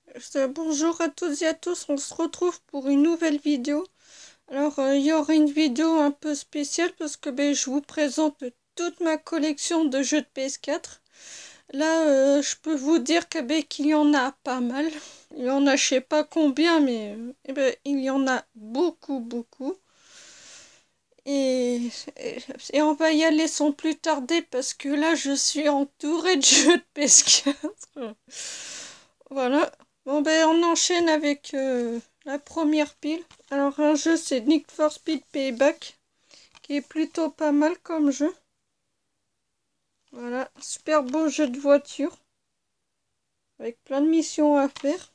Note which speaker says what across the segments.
Speaker 1: Bonjour à toutes et à tous, on se retrouve pour une nouvelle vidéo. Alors, il y aura une vidéo un peu spéciale parce que je vous présente toute ma collection de jeux de PS4. Là, je peux vous dire qu'il y en a pas mal. Il y en a je sais pas combien, mais il y en a beaucoup, beaucoup. Et on va y aller sans plus tarder parce que là, je suis entourée de jeux de PS4. Voilà. Bon, on enchaîne avec la première pile. Alors, un jeu, c'est Need for Speed Payback, qui est plutôt pas mal comme jeu. Voilà, super beau jeu de voiture, avec plein de missions à faire.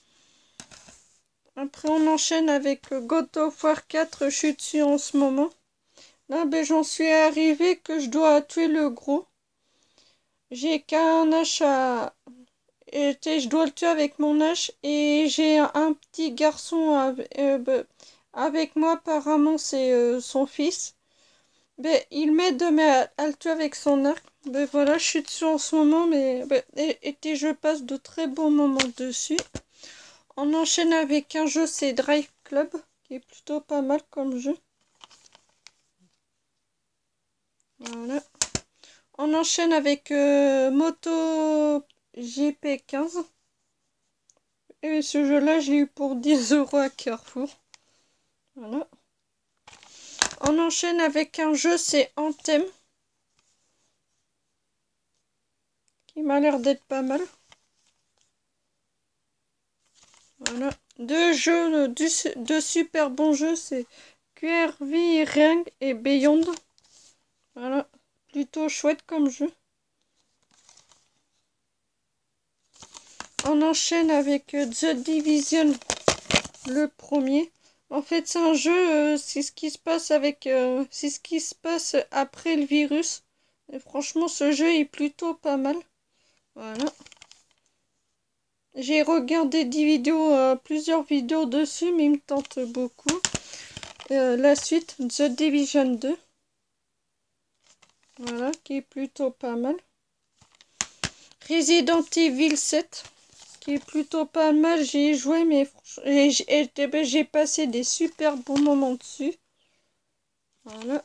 Speaker 1: Après, on enchaîne avec God of War 4, je suis dessus en ce moment. Là, j'en suis arrivé que je dois tuer le gros. J'ai qu'un achat. Et je dois le tuer avec mon hache et j'ai un petit garçon avec moi, apparemment c'est son fils. Il m'aide à le tuer avec son arc. Voilà, je suis dessus en ce moment, et je passe de très bons moments dessus. On enchaîne avec un jeu, c'est Drive Club, qui est plutôt pas mal comme jeu. Voilà. On enchaîne avec Moto GP15. Et ce jeu-là, je l'ai eu pour 10 € à Carrefour. Voilà. On enchaîne avec un jeu, c'est Anthem. Qui m'a l'air d'être pas mal. Voilà. Deux jeux, deux super bons jeux, c'est QRV Ring et Beyond. Voilà. Plutôt chouette comme jeu. On enchaîne avec The Division, le premier. En fait, c'est un jeu, c'est ce qui se passe c'est ce qui se passe après le virus. Et franchement, ce jeu est plutôt pas mal. Voilà. J'ai regardé plusieurs vidéos dessus, mais il me tente beaucoup. La suite, The Division 2. Voilà, qui est plutôt pas mal. Resident Evil 7. Qui est plutôt pas mal. J'y ai joué, mais j'ai passé des super bons moments dessus. Voilà.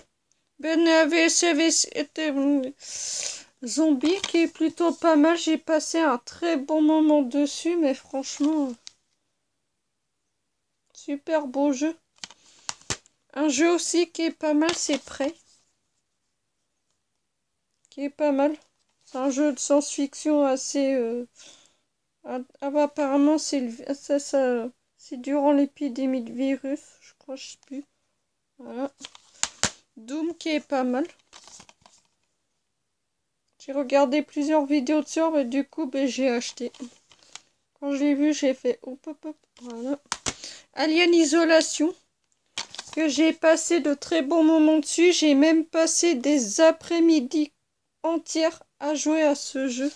Speaker 1: Zombie qui est plutôt pas mal. J'ai passé un très bon moment dessus, mais franchement, super beau jeu. Un jeu aussi qui est pas mal, c'est Prey. Qui est pas mal. C'est un jeu de science-fiction assez... apparemment, c'est durant l'épidémie de virus, je crois, je sais plus. Voilà. Doom qui est pas mal. J'ai regardé plusieurs vidéos dessus, mais du coup, j'ai acheté. Quand je l'ai vu, j'ai fait hop hop hop. Voilà. Alien Isolation. Que j'ai passé de très bons moments dessus. J'ai même passé des après-midi entières à jouer à ce jeu.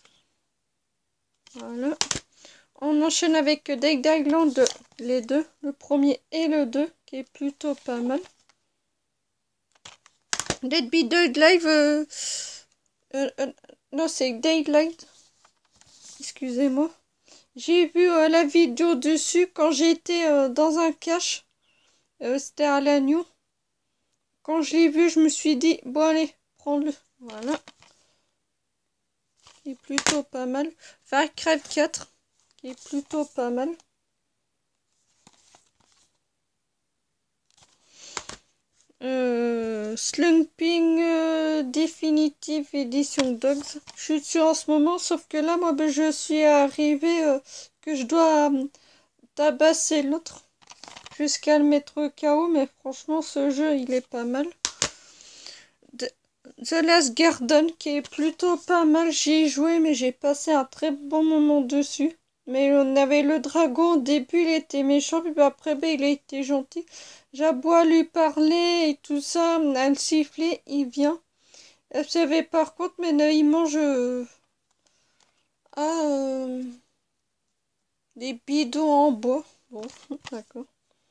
Speaker 1: Voilà. On enchaîne avec Dead Island, les deux, le premier et le 2, qui est plutôt pas mal. Dead by Daylight, non, c'est Daylight. Excusez-moi. J'ai vu la vidéo dessus quand j'étais dans un cache. C'était à Lannion. Quand je l'ai vu, je me suis dit, bon allez, prends-le. Voilà. Qui est plutôt pas mal. Far Cry 4, qui est plutôt pas mal. Slumping Definitive Edition Dogs. Je suis dessus en ce moment, sauf que là, moi, je suis arrivé que je dois tabasser l'autre jusqu'à le mettre KO, mais franchement, ce jeu, il est pas mal. The Last Garden, qui est plutôt pas mal. J'y ai joué, mais j'ai passé un très bon moment dessus. Mais on avait le dragon, au début, il était méchant, puis après, il a été gentil. J'ai beau à lui parler et tout ça, à le siffler, il vient. Savez par contre, mais là, il mange des bidons en bois. Bon, d'accord.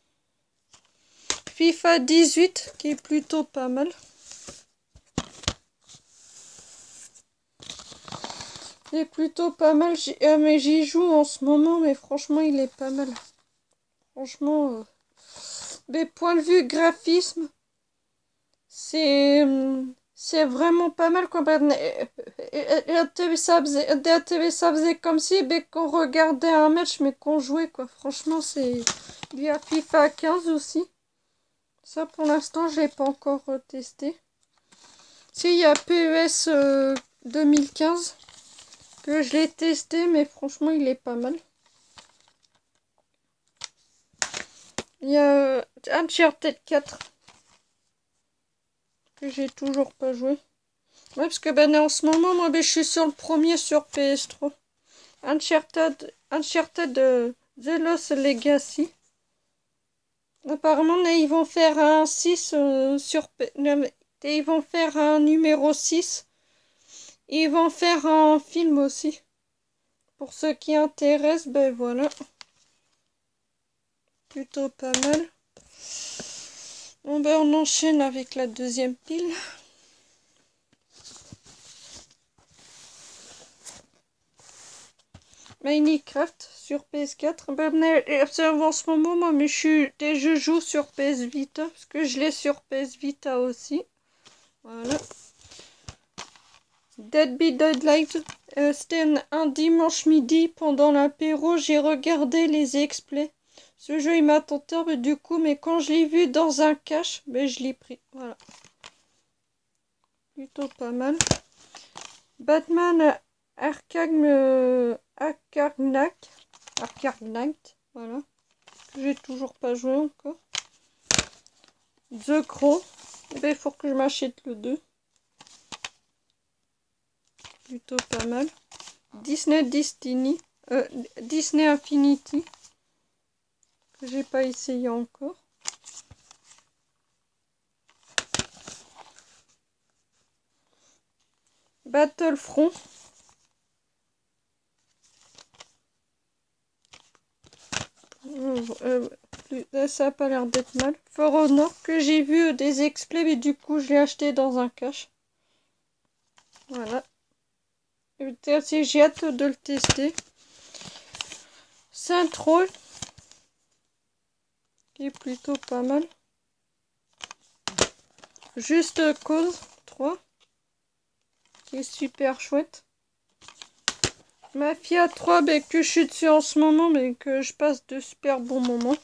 Speaker 1: FIFA 18, qui est plutôt pas mal. Il est plutôt pas mal, mais j'y joue en ce moment, mais franchement, il est pas mal. Franchement, mais point de vue graphisme, c'est c'est vraiment pas mal quoi. Ça faisait comme si qu'on regardait un match mais qu'on jouait quoi. Franchement, c'est il y a FIFA 15 aussi. Ça pour l'instant, je l'ai pas encore testé. Si il y a PES 2015 que je l'ai testé mais franchement, il est pas mal. Il y a Uncharted 4 que j'ai toujours pas joué. Ouais, parce que en ce moment, moi, je suis sur le premier sur PS3. Uncharted The Lost Legacy. Apparemment, là, ils vont faire un 6 ils vont faire un numéro 6. Ils vont faire un film aussi. Pour ceux qui intéressent, ben voilà. Plutôt pas mal. Bon, ben on enchaîne avec la deuxième pile. Minecraft sur PS4. En ce moment, moi, mais je joue sur PS Vita parce que je l'ai sur PS Vita aussi. Voilà. Dead by Daylight. C'était un dimanche midi pendant l'apéro. J'ai regardé les explays. Ce jeu, il m'a tenté, mais du coup, mais quand je l'ai vu dans un cache, ben, je l'ai pris. Voilà. Plutôt pas mal. Batman Arkham Knight, voilà. J'ai toujours pas joué encore. The Crow. Il faut que je m'achète le 2. Plutôt pas mal. Disney Infinity. Que j'ai pas essayé encore. Battlefront. Ça a pas l'air d'être mal. For Honor que j'ai vu des explays mais du coup je l'ai acheté dans un cache. Voilà. J'ai hâte de le tester. Saint Troll qui est plutôt pas mal. Juste Cause 3 qui est super chouette. Mafia 3 que je suis dessus en ce moment mais que je passe de super bons moments.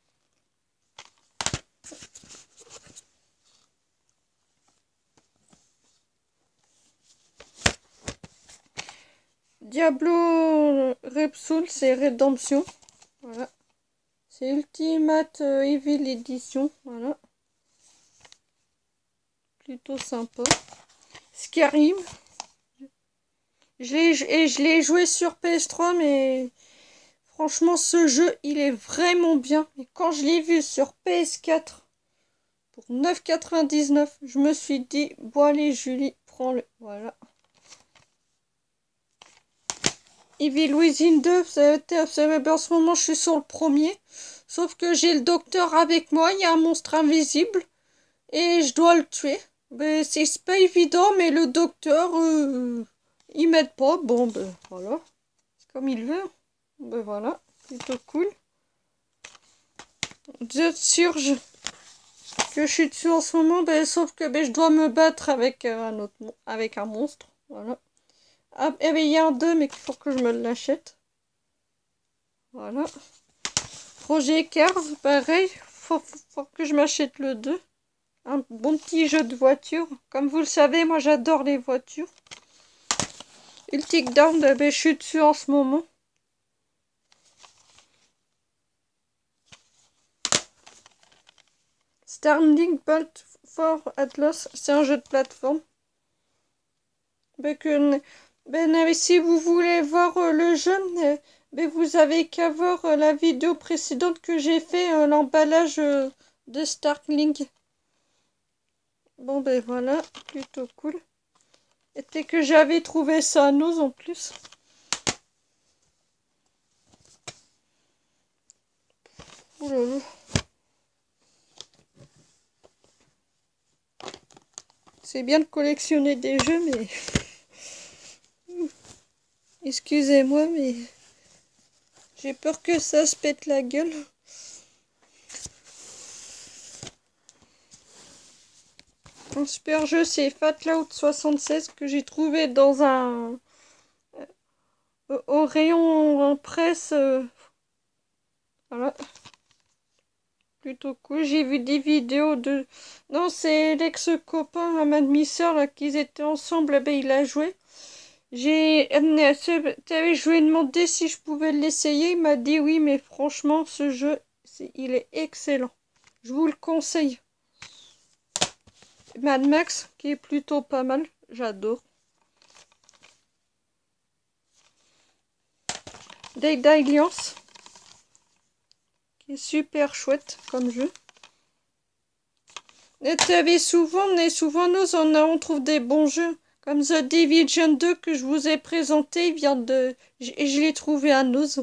Speaker 1: Diablo Repsoul, c'est Redemption. Voilà. C'est Ultimate Evil Edition. Voilà. Plutôt sympa. Skyrim. Je l'ai joué sur PS3, mais franchement, ce jeu, il est vraiment bien. Et quand je l'ai vu sur PS4 pour 9,99, je me suis dit, bon allez Julie, prends-le. Voilà. Evil Within 2, en ce moment je suis sur le premier. Sauf que j'ai le docteur avec moi, il y a un monstre invisible. Et je dois le tuer. Ben, c'est pas évident, mais le docteur, il m'aide pas. Bon, ben voilà. C'est comme il veut. Ben voilà, plutôt cool. The Surge, que je suis dessus en ce moment, ben, sauf que ben, je dois me battre avec avec un monstre. Voilà. Ah, et ben, il y a un 2, mais il faut que je me l'achète. Voilà. Projet Cars, pareil. Faut que je m'achète le 2. Un bon petit jeu de voiture. Comme vous le savez, moi j'adore les voitures. Ultic Down, ben, je suis dessus en ce moment. Starlink Bolt for Atlas, c'est un jeu de plateforme. Si vous voulez voir le jeu, vous avez qu'à voir la vidéo précédente que j'ai fait, l'emballage de Starlink. Bon ben voilà, plutôt cool. Et que j'avais trouvé ça à nous en plus. Ouh là là. C'est bien de collectionner des jeux, mais... Excusez-moi, mais j'ai peur que ça se pète la gueule. Un super jeu, c'est Fallout 76 que j'ai trouvé dans un... au rayon en presse. Voilà. Plutôt cool. J'ai vu des vidéos de... Non, c'est l'ex-copain à ma demi-sœur, là, qu'ils étaient ensemble, ben, il a joué. Je lui ai demandé si je pouvais l'essayer. Il m'a dit oui, mais franchement, ce jeu, il est excellent. Je vous le conseille. Mad Max, qui est plutôt pas mal. J'adore. Dead Alliance, qui est super chouette comme jeu. Et on trouve des bons jeux. Comme The Division 2 que je vous ai présenté, je l'ai trouvé à Nose.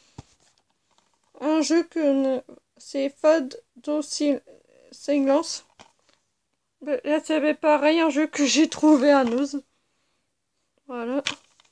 Speaker 1: Un jeu c'est Fad Silence. Là, c'est pareil, un jeu que j'ai trouvé à Nose. Voilà.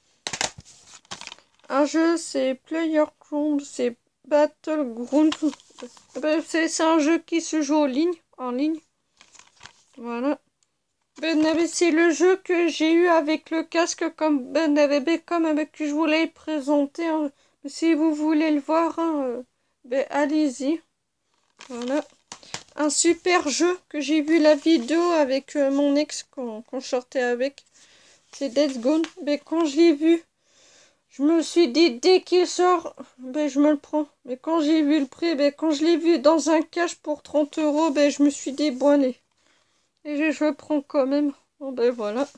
Speaker 1: Un jeu, c'est Playground, c'est Battleground. C'est un jeu qui se joue en ligne. Voilà. C'est le jeu que j'ai eu avec le casque comme que je voulais présenter. Hein. Si vous voulez le voir, hein, allez-y. Voilà. Un super jeu que j'ai vu la vidéo avec mon ex quand je sortais avec. C'est Death Gone. Mais quand je l'ai vu, je me suis dit dès qu'il sort, je me le prends. Mais quand j'ai vu le prix, quand je l'ai vu dans un cash pour 30 €, je me suis dit bon allez. Et je le prends quand même. Bon voilà.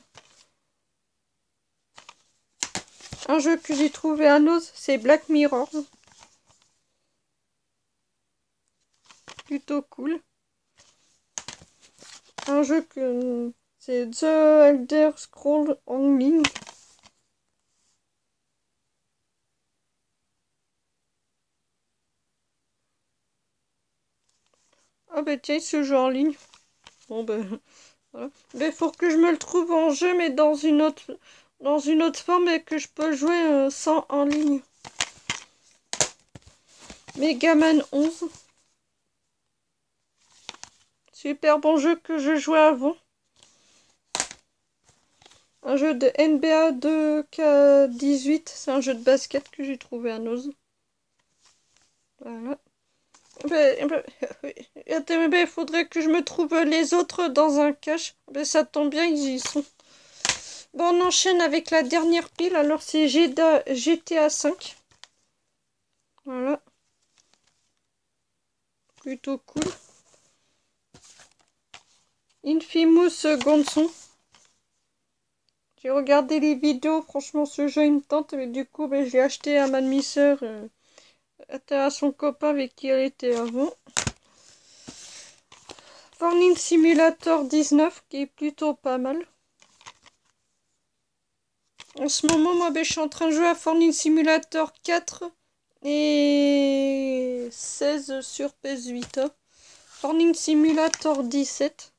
Speaker 1: Un jeu que j'ai trouvé à Nose, c'est Black Mirror. Plutôt cool. Un jeu que c'est The Elder Scrolls Online. Ah tiens, il se joue en ligne. Bon voilà. Mais faut que je me le trouve en jeu, mais dans une autre forme et que je peux jouer sans en ligne. Megaman 11. Super bon jeu que je jouais avant. Un jeu de NBA 2K18. C'est un jeu de basket que j'ai trouvé à Nose. Voilà. Il faudrait que je me trouve les autres dans un cache. Ça tombe bien, ils y sont. Bon, on enchaîne avec la dernière pile. Alors, c'est GTA 5. Voilà. Plutôt cool. Infamous Gonson. J'ai regardé les vidéos. Franchement, ce jeu, il me tente. Mais du coup, je l'ai acheté à ma demi-sœur. À son copain avec qui elle était avant. Farming Simulator 19, qui est plutôt pas mal. En ce moment, moi, je suis en train de jouer à Farming Simulator 4 et 16 sur PS Vita. Farming Simulator 17.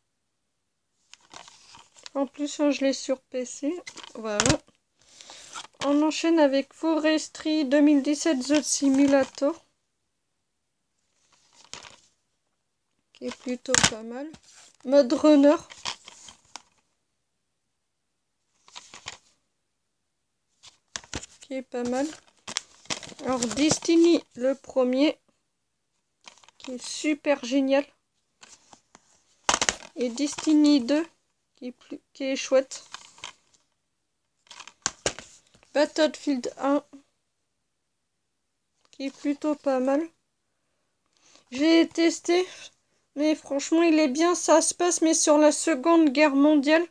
Speaker 1: En plus, je l'ai sur PC. Voilà. On enchaîne avec Forestry 2017 The Simulator. Qui est plutôt pas mal. Mode Runner. Qui est pas mal. Alors Destiny le premier. Qui est super génial. Et Destiny 2. Qui est chouette. Battlefield 1. Qui est plutôt pas mal. J'ai testé. Mais franchement, il est bien. Ça se passe, mais sur la Seconde Guerre mondiale.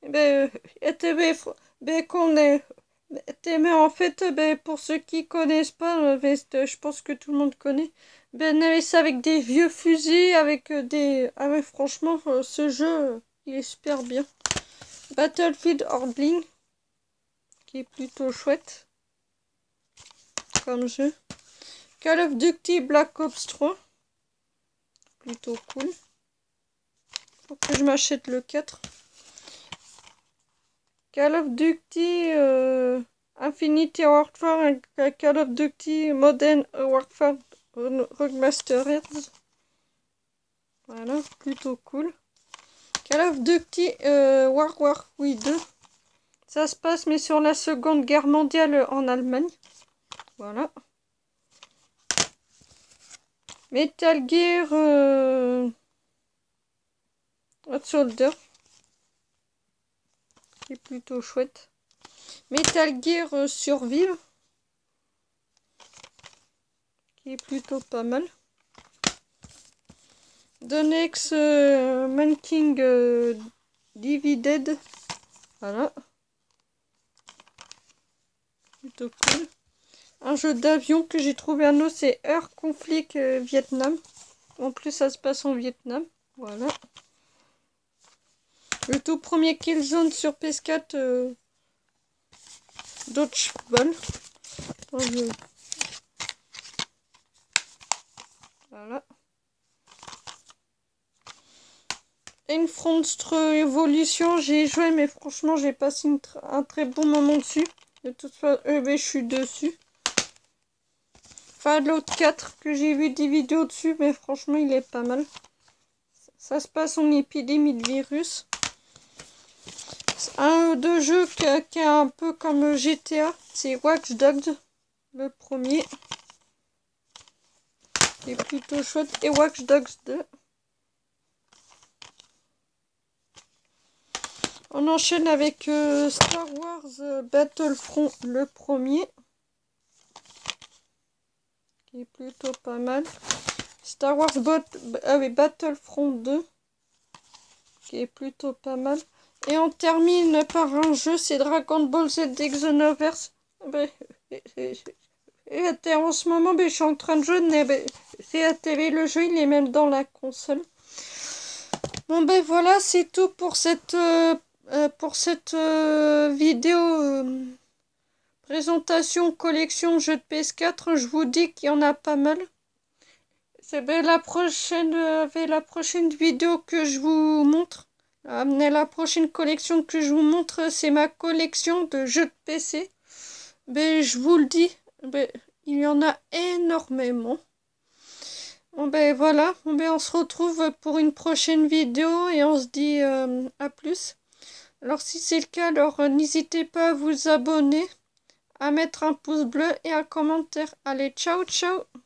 Speaker 1: Mais en fait, pour ceux qui connaissent pas, je pense que tout le monde connaît. C'est avec des vieux fusils, avec des... Ah ouais, franchement, ce jeu, il est super bien. Battlefield Hardline, qui est plutôt chouette comme jeu. Call of Duty Black Ops 3, plutôt cool. Faut que je m'achète le 4. Call of Duty Infinity Warfare, Call of Duty Modern Warfare Remastered. Voilà, plutôt cool. Call of Duty World War 2. Ça se passe mais sur la Seconde Guerre mondiale en Allemagne. Voilà. Metal Gear Hot Soldier. Qui est plutôt chouette. Metal Gear Survive. Qui est plutôt pas mal. The Next Manking Divided. Voilà. Plutôt cool. Un jeu d'avion que j'ai trouvé un autre, c'est Air Conflict Vietnam. En plus, ça se passe en Vietnam. Voilà. Le tout premier Killzone sur PS4 Dodgeball. Voilà. Infront Evolution, j'ai joué, mais franchement, j'ai passé un très bon moment dessus. De toute façon, je suis dessus. Fallout 4, que j'ai vu des vidéos dessus, mais franchement, il est pas mal. Ça se passe en épidémie de virus. Un de jeux qui est un peu comme GTA, c'est Watch Dogs, le premier. Il est plutôt chouette. Et Watch Dogs 2. On enchaîne avec Star Wars Battlefront, le premier. Qui est plutôt pas mal. Star Wars Battlefront 2. Qui est plutôt pas mal. Et on termine par un jeu, c'est Dragon Ball Z Xenoverse. En ce moment, je suis en train de jouer, c'est à TV, le jeu, il est même dans la console. Bon, ben voilà, c'est tout pour cette vidéo présentation collection jeux de PS4. Je vous dis qu'il y en a pas mal. C'est la prochaine vidéo que je vous montre. La prochaine collection que je vous montre, c'est ma collection de jeux de PC. Mais je vous le dis, il y en a énormément. Bon ben voilà, on se retrouve pour une prochaine vidéo et on se dit à plus. Alors si c'est le cas, alors n'hésitez pas à vous abonner, à mettre un pouce bleu et un commentaire. Allez, ciao ciao!